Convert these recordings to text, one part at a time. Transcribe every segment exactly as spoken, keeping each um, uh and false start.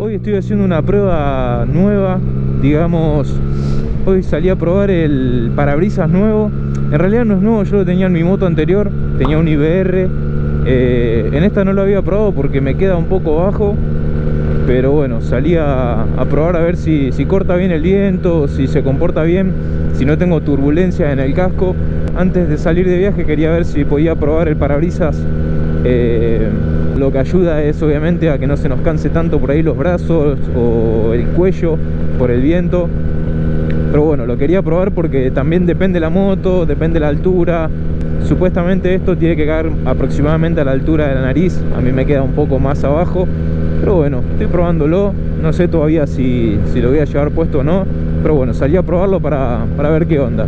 Hoy estoy haciendo una prueba nueva, digamos. Hoy salí a probar el parabrisas nuevo. En realidad no es nuevo, yo lo tenía en mi moto anterior, tenía un I B R. eh, En esta no lo había probado porque me queda un poco bajo. Pero bueno, salí a, a probar a ver si, si corta bien el viento, si se comporta bien, si no tengo turbulencia en el casco. Antes de salir de viaje quería ver si podía probar el parabrisas. eh, Lo que ayuda es obviamente a que no se nos canse tanto por ahí los brazos o el cuello por el viento. Pero bueno, lo quería probar porque también depende la moto, depende la altura. Supuestamente esto tiene que caer aproximadamente a la altura de la nariz. A mí me queda un poco más abajo. Pero bueno, estoy probándolo. No sé todavía si, si lo voy a llevar puesto o no. Pero bueno, salí a probarlo para, para ver qué onda.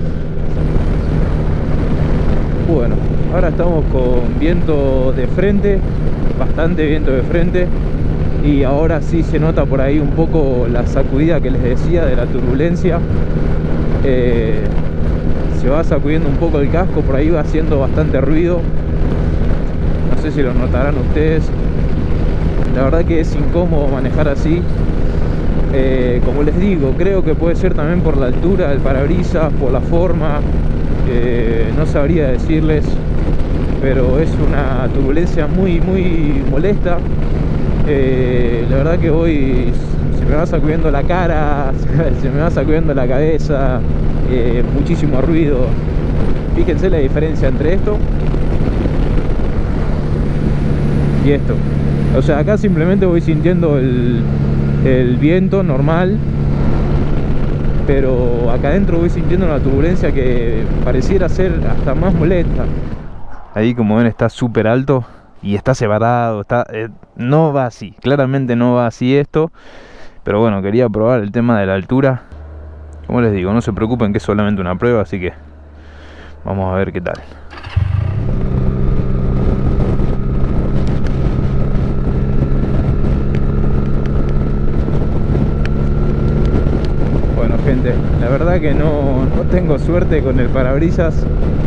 Bueno, ahora estamos con viento de frente. Bastante viento de frente. Y ahora sí se nota por ahí un poco la sacudida que les decía de la turbulencia. eh, Se va sacudiendo un poco el casco, por ahí va haciendo bastante ruido. No sé si lo notarán ustedes. La verdad que es incómodo manejar así. eh, Como les digo, creo que puede ser también por la altura del parabrisas, por la forma. eh, No sabría decirles, pero es una turbulencia muy muy molesta. Eh, la verdad que hoy se me va sacudiendo la cara, se me va sacudiendo la cabeza, eh, muchísimo ruido. Fíjense la diferencia entre esto y esto. O sea, acá simplemente voy sintiendo el, el viento normal, pero acá adentro voy sintiendo una turbulencia que pareciera ser hasta más molesta. Ahí, como ven, está súper alto. Y está separado, está, eh, no va así, claramente no va así esto. Pero bueno, quería probar el tema de la altura. Como les digo, no se preocupen que es solamente una prueba, así que vamos a ver qué tal. Bueno gente, la verdad que no, no tengo suerte con el parabrisas.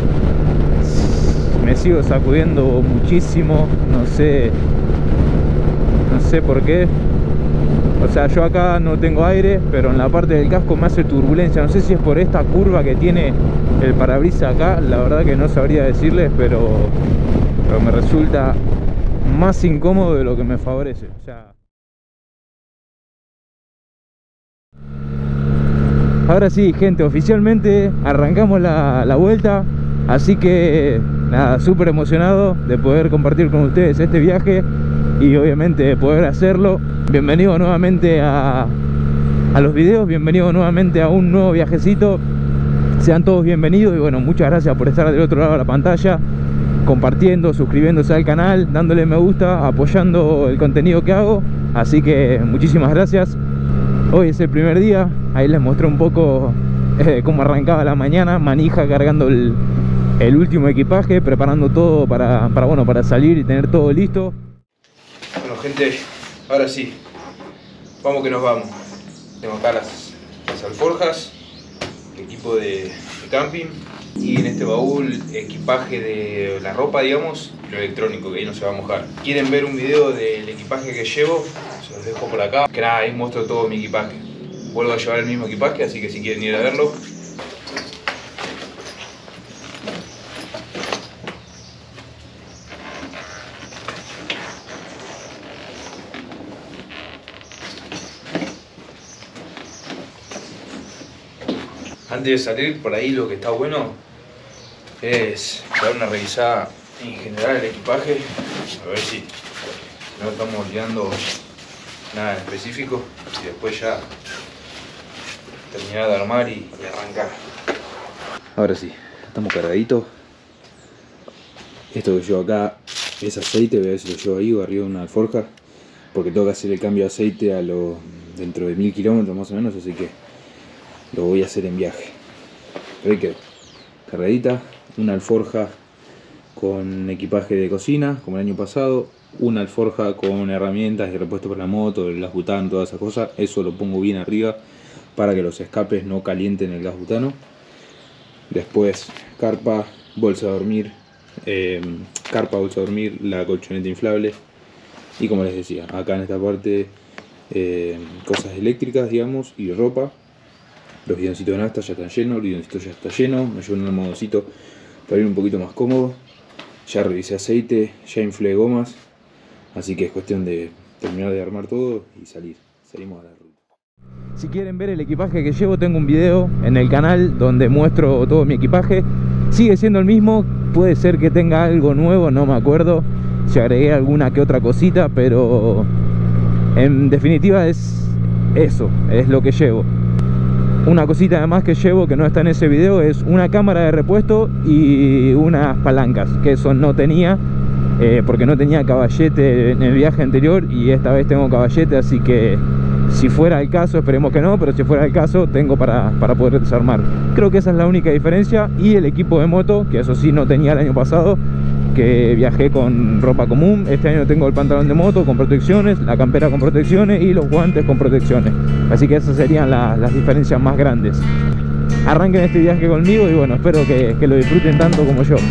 Me sigo sacudiendo muchísimo, no sé, no sé por qué. O sea, yo acá no tengo aire, pero en la parte del casco me hace turbulencia. No sé si es por esta curva que tiene el parabrisas acá, la verdad que no sabría decirles, pero, pero me resulta más incómodo de lo que me favorece. O sea, ahora sí, gente, oficialmente arrancamos la, la vuelta. Así que nada, súper emocionado de poder compartir con ustedes este viaje y obviamente de poder hacerlo. Bienvenido nuevamente a, a los videos, bienvenido nuevamente a un nuevo viajecito. Sean todos bienvenidos y bueno, muchas gracias por estar del otro lado de la pantalla, compartiendo, suscribiéndose al canal, dándole me gusta, apoyando el contenido que hago. Así que muchísimas gracias. Hoy es el primer día, ahí les mostré un poco eh, cómo arrancaba la mañana, manija cargando el... el último equipaje, preparando todo para, para, bueno, para salir y tener todo listo. Bueno gente, ahora sí, vamos que nos vamos. Tengo acá las, las alforjas, el equipo de, de camping y en este baúl equipaje de la ropa, digamos, lo electrónico, que ahí no se va a mojar. ¿Quieren ver un video del equipaje que llevo? Se los dejo por acá. Que nada, ahí muestro todo mi equipaje. Vuelvo a llevar el mismo equipaje, así que si quieren ir a verlo. Antes de salir por ahí, lo que está bueno es dar una revisada en general el equipaje, a ver si no estamos olvidando nada en específico y después ya terminar de armar y, y arrancar. Ahora sí, estamos cargaditos. Esto que llevo acá es aceite, voy a ver si lo llevo ahí o arriba de una alforja, porque tengo que hacer el cambio de aceite a lo, dentro de mil kilómetros más o menos, así que lo voy a hacer en viaje. Pero ahí quedó, cargadita, una alforja con equipaje de cocina, como el año pasado, una alforja con herramientas y repuesto para la moto, el gas butano, todas esas cosas. Eso lo pongo bien arriba para que los escapes no calienten el gas butano. Después carpa, bolsa de dormir, eh, carpa, bolsa de dormir, la colchoneta inflable. Y como les decía, acá en esta parte eh, cosas eléctricas, digamos, y ropa. Los bidoncitos de nafta ya están llenos, el bidoncito ya está lleno, me llevo un almohadoncito para ir un poquito más cómodo. Ya revisé aceite, ya inflé gomas, así que es cuestión de terminar de armar todo y salir. Salimos a la ruta. Si quieren ver el equipaje que llevo, tengo un video en el canal donde muestro todo mi equipaje. Sigue siendo el mismo, puede ser que tenga algo nuevo, no me acuerdo si agregué alguna que otra cosita, pero en definitiva es eso, es lo que llevo. Una cosita además que llevo que no está en ese video es una cámara de repuesto y unas palancas, que eso no tenía eh, porque no tenía caballete en el viaje anterior y esta vez tengo caballete, así que si fuera el caso, esperemos que no, pero si fuera el caso tengo para, para poder desarmar. Creo que esa es la única diferencia. Y el equipo de moto, que eso sí no tenía el año pasado, que viajé con ropa común. Este año tengo el pantalón de moto con protecciones, la campera con protecciones y los guantes con protecciones. Así que esas serían la, las diferencias más grandes. Arranquen este viaje conmigo y bueno, espero que, que lo disfruten tanto como yo.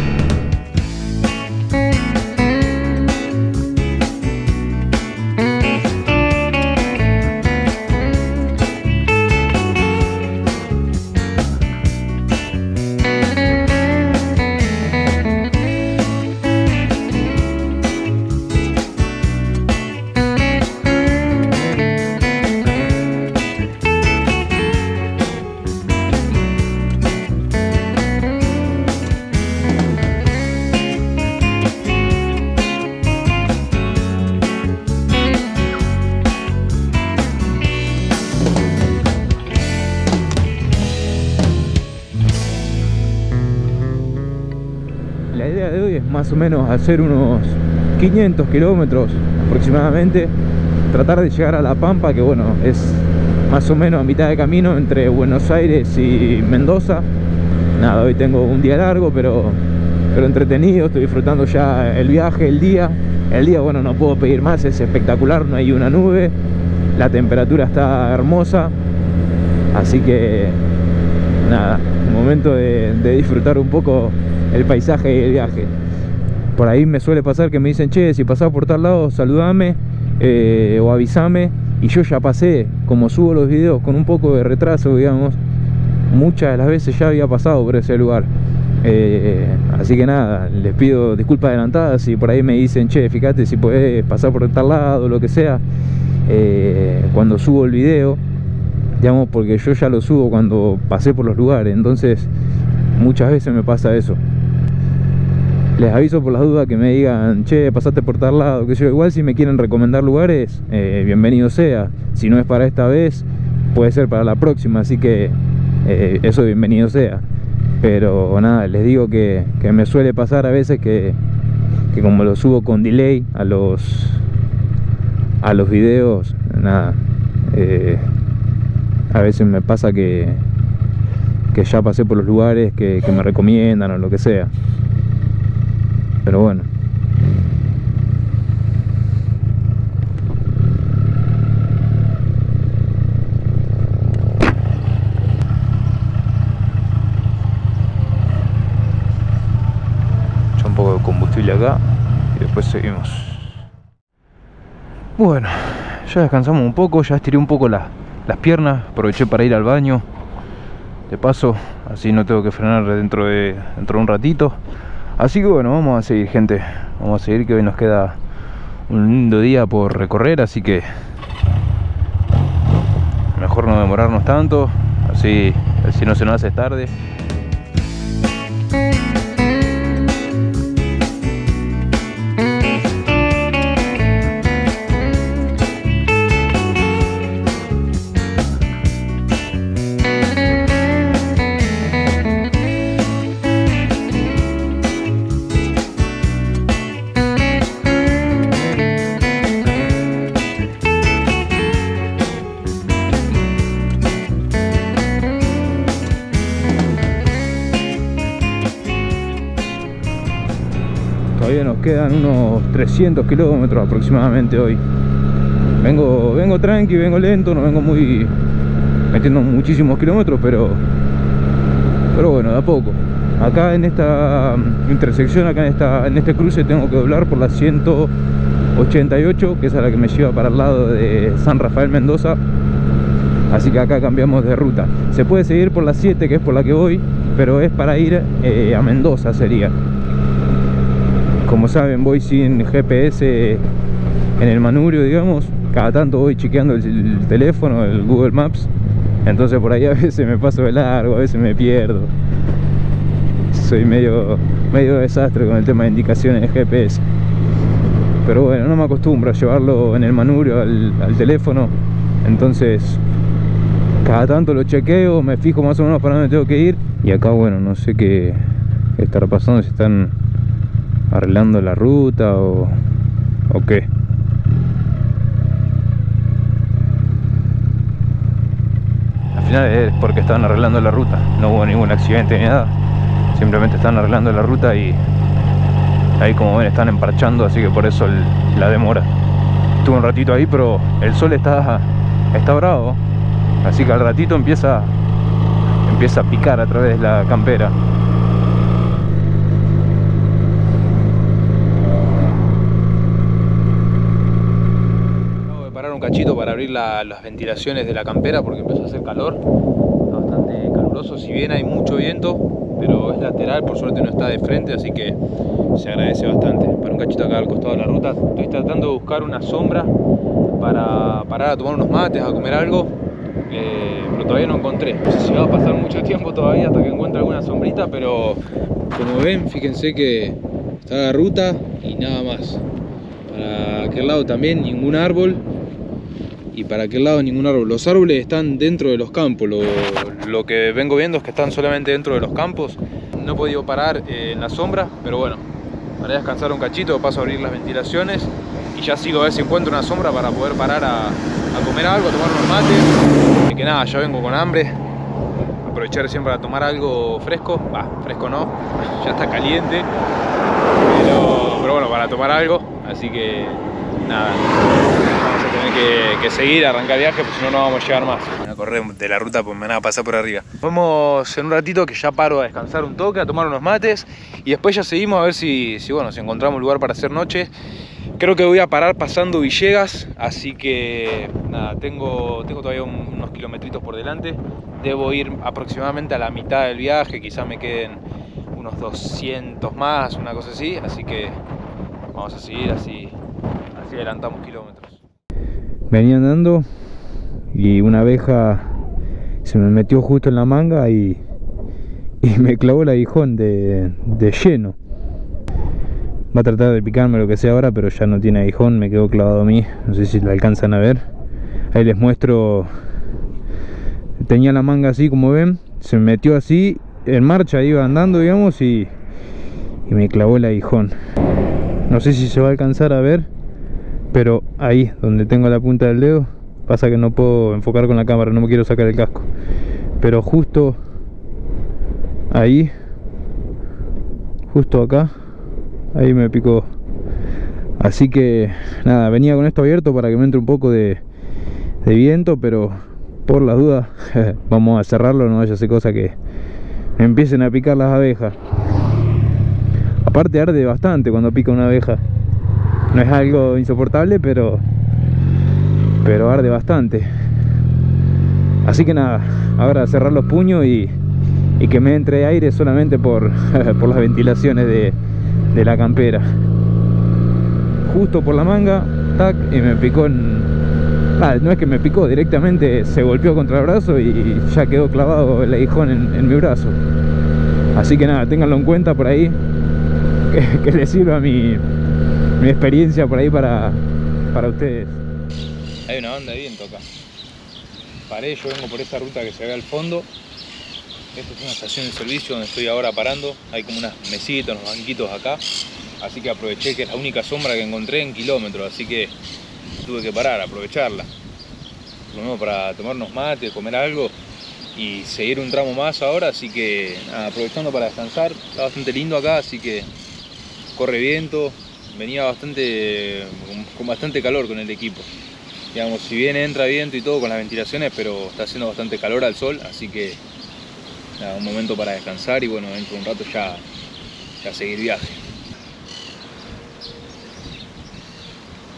La idea de hoy es más o menos hacer unos quinientos kilómetros aproximadamente, tratar de llegar a La Pampa, que bueno, es más o menos a mitad de camino entre Buenos Aires y Mendoza. Nada, hoy tengo un día largo, pero, pero entretenido, estoy disfrutando ya el viaje, el día. El día, bueno, no puedo pedir más, es espectacular, no hay una nube, la temperatura está hermosa, así que nada, momento de, de disfrutar un poco el paisaje y el viaje. Por ahí me suele pasar que me dicen, che, si pasás por tal lado, saludame eh, o avísame. Y yo ya pasé, como subo los videos con un poco de retraso, digamos, muchas de las veces ya había pasado por ese lugar. Eh, así que nada, les pido disculpas adelantadas si por ahí me dicen, che, fíjate si podés pasar por tal lado, lo que sea, eh, cuando subo el video, digamos, porque yo ya lo subo cuando pasé por los lugares, entonces muchas veces me pasa eso. Les aviso por las dudas que me digan, che, pasaste por tal lado, que yo, igual si me quieren recomendar lugares, eh, bienvenido sea. Si no es para esta vez, puede ser para la próxima, así que eh, eso bienvenido sea. Pero nada, les digo que, que me suele pasar a veces que, que como lo subo con delay a los a los videos, nada, eh, a veces me pasa que que ya pasé por los lugares que, que me recomiendan o lo que sea. Pero bueno, echa un poco de combustible acá y después seguimos. Bueno, ya descansamos un poco, ya estiré un poco la, las piernas, aproveché para ir al baño de paso, así no tengo que frenar dentro de, dentro de un ratito. Así que bueno, vamos a seguir, gente. Vamos a seguir, que hoy nos queda un lindo día por recorrer, así que mejor no demorarnos tanto, así, así no se nos hace tarde. Todavía nos quedan unos trescientos kilómetros aproximadamente hoy. Vengo, vengo tranqui, vengo lento, no vengo muy metiendo muchísimos kilómetros, pero pero bueno, de a poco. Acá en esta intersección, acá en esta en este cruce tengo que doblar por la ciento ochenta y ocho, que es a la que me lleva para el lado de San Rafael Mendoza. Así que acá cambiamos de ruta. Se puede seguir por la siete, que es por la que voy, pero es para ir eh, a Mendoza sería. Como saben, voy sin G P S en el manubrio, digamos. Cada tanto voy chequeando el, el teléfono, el Google Maps. Entonces por ahí a veces me paso de largo, a veces me pierdo. Soy medio, medio desastre con el tema de indicaciones de G P S. Pero bueno, no me acostumbro a llevarlo en el manubrio al, al teléfono. Entonces cada tanto lo chequeo, me fijo más o menos para dónde tengo que ir. Y acá, bueno, no sé qué estará pasando, si están arreglando la ruta o, o qué. Al final es porque estaban arreglando la ruta, no hubo ningún accidente ni nada. Simplemente están arreglando la ruta y ahí, como ven, están emparchando, así que por eso el, la demora. Estuve un ratito ahí, pero el sol está, está bravo. Así que al ratito empieza, empieza a picar a través de la campera. Acabo de parar un cachito para abrir la, las ventilaciones de la campera porque empezó a hacer calor. Está bastante caluroso, si bien hay mucho viento, pero es lateral, por suerte no está de frente, así que se agradece bastante. Para un cachito acá al costado de la ruta. Estoy tratando de buscar una sombra para parar a tomar unos mates, a comer algo. Eh, pero todavía no encontré. No sé si va a pasar mucho tiempo todavía hasta que encuentre alguna sombrita, pero como ven, fíjense que está la ruta y nada más. Para aquel lado también ningún árbol, y para aquel lado ningún árbol. Los árboles están dentro de los campos. Lo, lo que vengo viendo es que están solamente dentro de los campos. No he podido parar eh, en la sombra, pero bueno, para descansar un cachito, paso a abrir las ventilaciones y ya sigo a ver si encuentro una sombra para poder parar a, a comer algo, a tomar unos mates. Y que nada, ya vengo con hambre. Aprovechar recién para tomar algo fresco. Va, fresco no, ya está caliente. Pero, pero bueno, para tomar algo. Así que nada, vamos a tener que, que seguir, arrancar viaje, porque si no, no vamos a llegar más. Voy a correr de la ruta porque me van a pasar por arriba. Vamos en un ratito, que ya paro a descansar un toque, a tomar unos mates. Y después ya seguimos a ver si, si, bueno, si encontramos un lugar para hacer noche. Creo que voy a parar pasando Villegas, así que nada, tengo, tengo todavía un, unos kilometritos por delante. Debo ir aproximadamente a la mitad del viaje, quizás me queden unos doscientos más, una cosa así. Así que vamos a seguir, así, así adelantamos kilómetros. Venía andando y una abeja se me metió justo en la manga y, y me clavó el aguijón de, de lleno. Va a tratar de picarme lo que sea ahora, pero ya no tiene aguijón, me quedó clavado a mí. No sé si la alcanzan a ver. Ahí les muestro. Tenía la manga así, como ven. Se me metió así, en marcha iba andando, digamos, y, y me clavó el aguijón. No sé si se va a alcanzar a ver, pero ahí, donde tengo la punta del dedo. Pasa que no puedo enfocar con la cámara, no me quiero sacar el casco. Pero justo ahí, justo acá, ahí me picó. Así que nada, venía con esto abierto para que me entre un poco de, de viento, pero por las dudas vamos a cerrarlo, no vaya a ser cosa que me empiecen a picar las abejas. Aparte arde bastante cuando pica una abeja. No es algo insoportable, pero pero arde bastante. Así que nada, ahora cerrar los puños y, y que me entre aire solamente por, por las ventilaciones de de la campera. Justo por la manga, tac, y me picó en... Ah, no es que me picó, directamente se golpeó contra el brazo y ya quedó clavado el aguijón en, en mi brazo. Así que nada, ténganlo en cuenta por ahí, que, que les sirva mi, mi experiencia por ahí para, para ustedes. Hay una banda de viento acá. Paré, yo vengo por esa ruta que se ve al fondo. Esta es una estación de servicio donde estoy ahora parando. Hay como unas mesitas, unos banquitos acá. Así que aproveché, que es la única sombra que encontré en kilómetros. Así que tuve que parar, aprovecharla. Lo mismo para tomar unos mates, comer algo y seguir un tramo más ahora. Así que nada, aprovechando para descansar. Está bastante lindo acá, así que corre viento. Venía bastante, con bastante calor con el equipo. Digamos, si bien entra viento y todo con las ventilaciones, pero está haciendo bastante calor al sol. Así que nada, un momento para descansar y bueno, dentro de un rato ya, ya seguir viaje.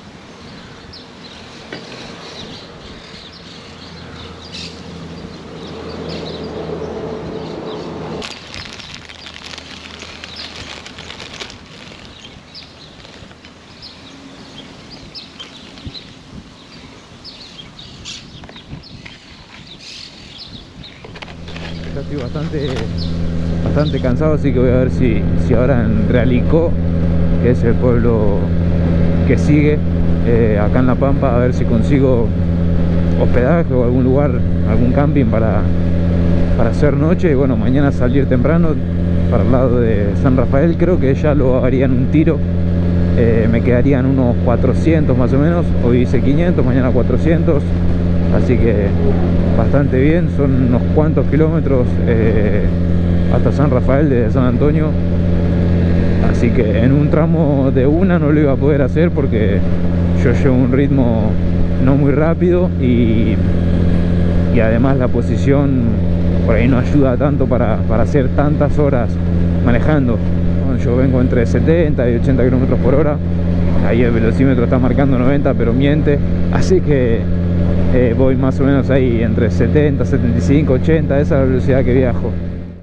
ya estoy bastante, bastante cansado, así que voy a ver si, si ahora en Realicó, que es el pueblo que sigue eh, acá en La Pampa, a ver si consigo hospedaje o algún lugar, algún camping para, para hacer noche. Y bueno, mañana salir temprano para el lado de San Rafael. Creo que ya lo harían un tiro, eh, me quedarían unos cuatrocientos más o menos. Hoy hice quinientos, mañana cuatrocientos, así que bastante bien. Son unos cuantos kilómetros eh, hasta San Rafael desde San Antonio, así que en un tramo de una no lo iba a poder hacer porque yo llevo un ritmo no muy rápido y, y además la posición por ahí no ayuda tanto para, para hacer tantas horas manejando. Yo vengo entre setenta y ochenta kilómetros por hora, ahí el velocímetro está marcando noventa pero miente, así que eh, voy más o menos ahí entre setenta, setenta y cinco, ochenta, esa es la velocidad que viajo.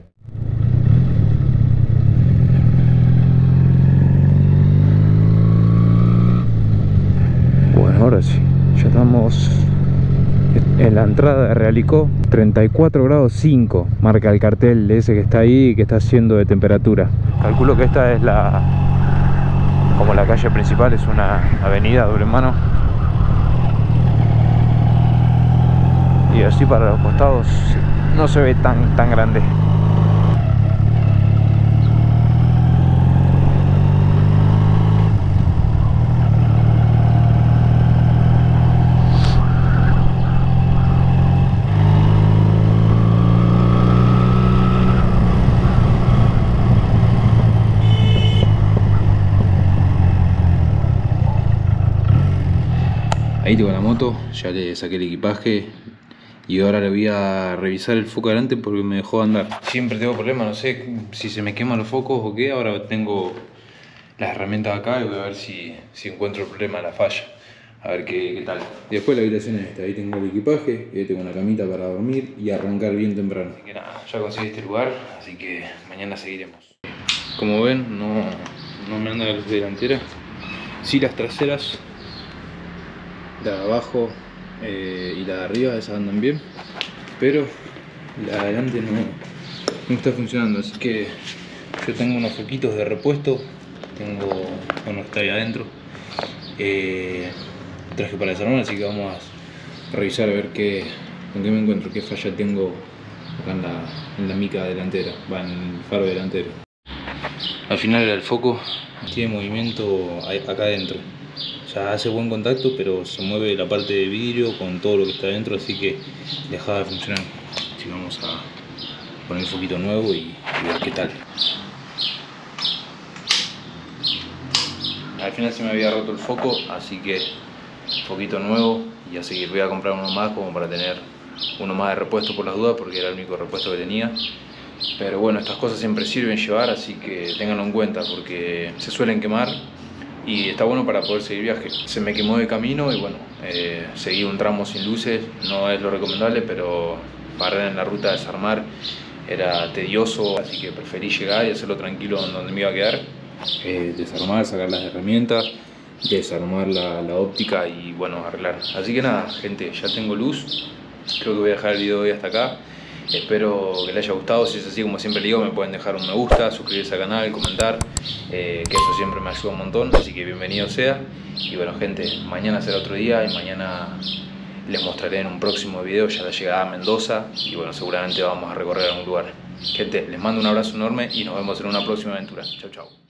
Bueno, ahora sí, ya estamos en la entrada de Realicó. Treinta y cuatro grados cinco marca el cartel de ese que está ahí, que está haciendo de temperatura. Calculo que esta es la, como la calle principal, es una avenida doble mano, y así para los costados no se ve tan, tan grande. Ahí tengo la moto, ya le saqué el equipaje y ahora le voy a revisar el foco adelante porque me dejó andar. Siempre tengo problemas, no sé si se me queman los focos o qué. Ahora tengo las herramientas acá y voy a ver si, si encuentro el problema de la falla. A ver qué, qué tal. Y después la habitación es esta, ahí tengo el equipaje, ahí tengo una camita para dormir y arrancar bien temprano. Así que nada, ya conseguí este lugar, así que mañana seguiremos. Como ven, no, no me anda la luz delantera, sí las traseras. La de abajo eh, y la de arriba, esas andan bien, pero la de adelante no, no está funcionando, así que yo tengo unos foquitos de repuesto, tengo, bueno, está ahí adentro, eh, traje para desarmar, así que vamos a revisar a ver qué, con qué me encuentro, qué falla tengo acá en la, en la mica delantera, va en el faro delantero. Al final era el foco, tiene movimiento acá adentro. Ya hace buen contacto, pero se mueve la parte de vidrio con todo lo que está dentro, así que dejaba de funcionar. Así que vamos a poner un foquito nuevo y, y ver qué tal. Al final se me había roto el foco, así que foquito nuevo y a seguir. Voy a comprar uno más como para tener uno más de repuesto por las dudas, porque era el único repuesto que tenía. Pero bueno, estas cosas siempre sirven llevar, así que ténganlo en cuenta porque se suelen quemar. Y está bueno para poder seguir viaje. Se me quemó de camino y bueno, eh, seguí un tramo sin luces, no es lo recomendable, pero parar en la ruta, desarmar, era tedioso, así que preferí llegar y hacerlo tranquilo en donde me iba a quedar. Eh, desarmar, sacar las herramientas, desarmar la, la óptica y bueno, arreglar. Así que nada, gente, ya tengo luz, creo que voy a dejar el video de hoy hasta acá. Espero que les haya gustado. Si es así, como siempre digo, me pueden dejar un me gusta, suscribirse al canal, comentar, eh, que eso siempre me ayuda un montón, así que bienvenido sea. Y bueno, gente, mañana será otro día y mañana les mostraré en un próximo video ya la llegada a Mendoza y bueno, seguramente vamos a recorrer algún lugar. Gente, les mando un abrazo enorme y nos vemos en una próxima aventura. Chau, chau.